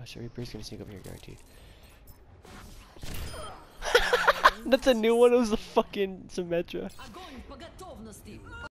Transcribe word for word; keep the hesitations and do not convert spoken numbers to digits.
Watch, Reaper's gonna sneak up here, guaranteed. That's a new one. It was the fucking Symmetra.